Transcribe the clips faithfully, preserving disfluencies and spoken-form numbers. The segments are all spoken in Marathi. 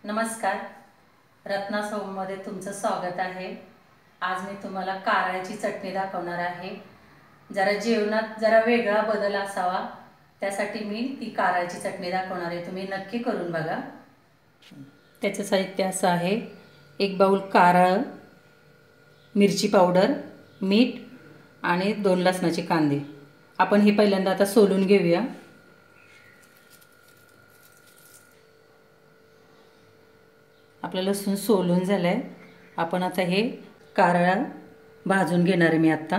नमस्कार, रत्नास होममध्ये तुमचं स्वागत आहे। आज मी तुम्हाला कारळ्याची चटणी दाखवणार आहे। जरा जेवणात जरा वेगळा बदल असावा त्यासाठी मी ती कारळ्याची चटणी दाखवणार आहे। तुम्ही नक्की करून बघा। त्याचं साहित्य असं आहे, एक बाउल कारळ, मिरची पावडर, मीठ आणि दोन लसणाचे कांदे। आपण हे पहिल्यांदा आता सोलून घेऊया। आपलं लसूण सोलून झालंय। आपण आता हे कारळा भाजून घेणार आहे मी आता।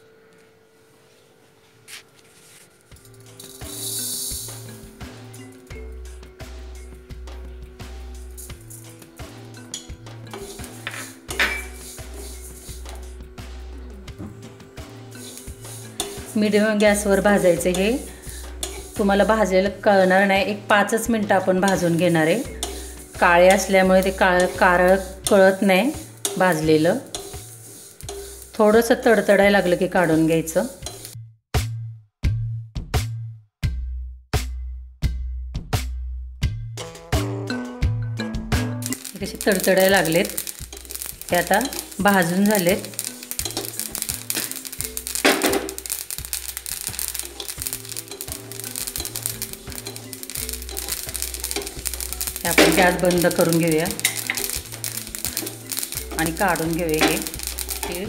मीडियम गॅसवर भाजायचं हे। तुम्हाला भाजलेलं कळणार नाही, एक पाचच मिनिटं आपण भाजून घेणार आहे। काळे असल्यामुळे ते काळ कारळ कळत नाही भाजलेलं। थोडंसं तडतडायला लागलं की काढून घ्यायचं। कसे तडतडायला लागलेत ते आता भाजून झालेत। आपण गॅस बंद करून घेऊया आणि काढून घेऊया हे तीळ।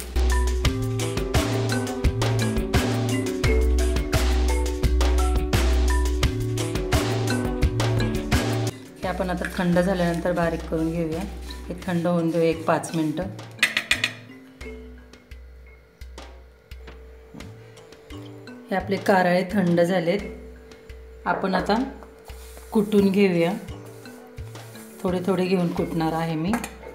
हे आपण आता थंड झाल्यानंतर बारीक करून घेऊया। हे थंड होऊन देऊया एक पाच मिनिटं। हे आपले कारळे थंड झालेत। आपण आता कुटून घेऊया। थोडे थोडे घेऊन कुटणार आहे मी।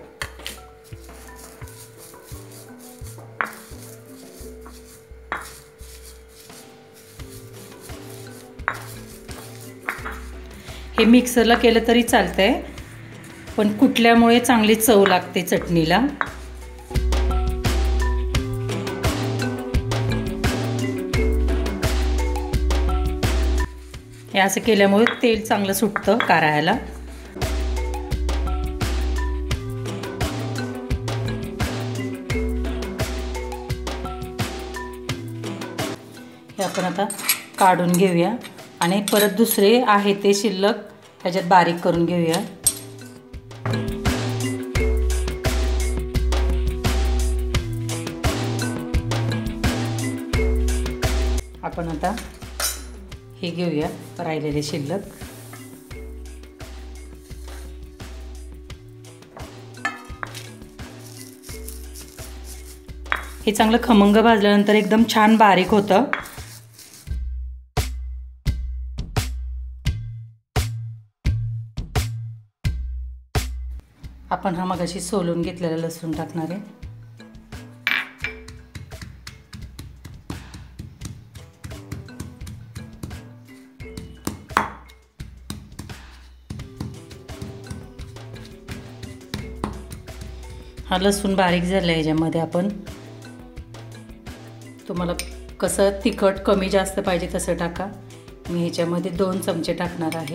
हे मिक्सरला केलं तरी चालतंय, पण कुटल्यामुळे चांगली चव लागते चटणीला। हे असं केल्यामुळे तेल चांगलं सुटतं कारळ्याला। हे आपण आता काढून घेऊया आणि परत दुसरे आहे ते शिल्लक ह्याच्यात बारीक करून घेऊया। आपण आता हे घेऊया राहिलेले शिल्लक। हे चांगलं खमंग भाजल्यानंतर एकदम छान बारीक होतं। आपण हा मगाशी सोलून घेतलेला लसूण टाकणार आहे। हा लसूण बारीक झाला। ह्याच्यामध्ये आपण तुम्हाला कसं तिखट कमी जास्त पाहिजे तसं टाका। मी ह्याच्यामध्ये दोन चमचे टाकणार आहे।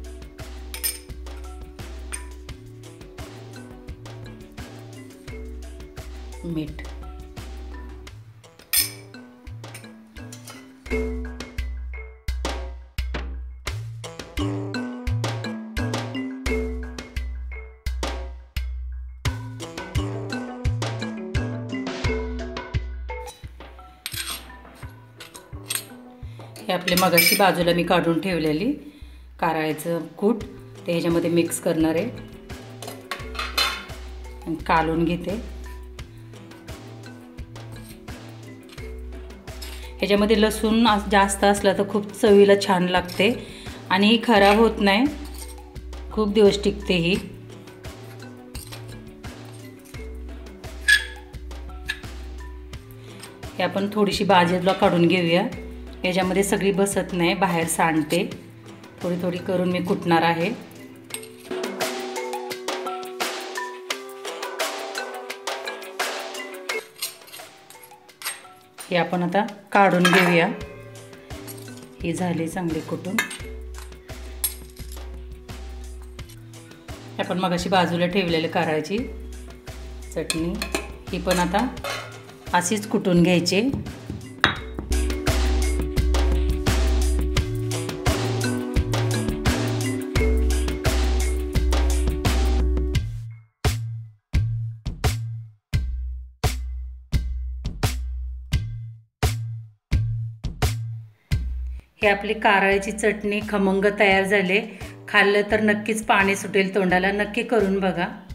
मीठ, हे आपले मगाशी बाजूला मी काढून ठेवलेली कारळ्याचं कूट ते ह्याच्यामध्ये मिक्स करणार आहे आणि कालून घेते। ह्याच्यामध्ये लसूण जास्त असला तर खूप चवीला छान लागते आणि खराब होत नाही, खूप दिवस टिकते ही। हे आपण थोडीशी बाजूला काढून घेऊया। याच्यामध्ये सगळी बसत नाही, बाहेर सांडते। थोडी थोडी करून मी कुटणार आहे। हे आपण आता काढून घेऊया। हे झाले चांगले कुटून। आपण मगाशी बाजूला ठेवलेली कारळ्याची चटणी ही पण आता अशीच कुटून घ्यायची। ही आपली कारळ्याची चटणी खमंग तयार झाली। खाल्लं तर नक्कीच पाणी सुटेल तोंडाला, नक्की करून बघा।